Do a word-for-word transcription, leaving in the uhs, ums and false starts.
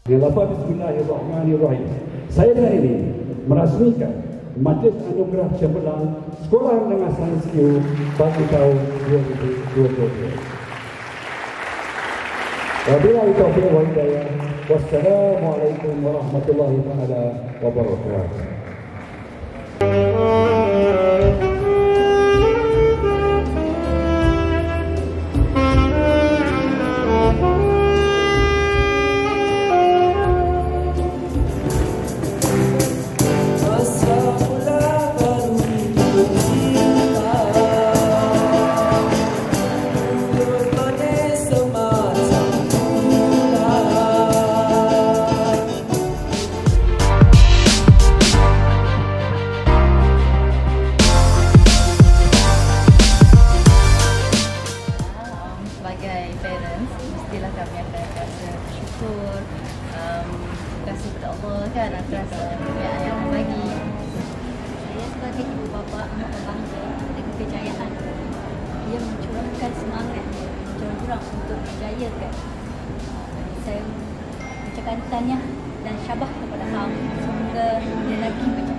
Dengan lafaz Bismillahirrahmanirrahim, saya dengan ini merasmikan Majlis Anugerah Cemerlang Sekolah Menengah Sains Q bagi tahun dua ribu dua puluh dua. Wabillahi taufiq wal hidayah. Wassalamualaikum warahmatullahi taala wabarakatuh. Sebagai parents, mestilah kami akan rasa bersyukur, um, terima kasih kepada Allah kan atas kekayaan yang membagi. Saya sebagai ibu bapa amat berbangga dengan kejayaan. Ia mencurahkan semangat jurang untuk menjayakan. Saya mengucapkan tahniah dan syabas kepada Ham. Semoga dia lagi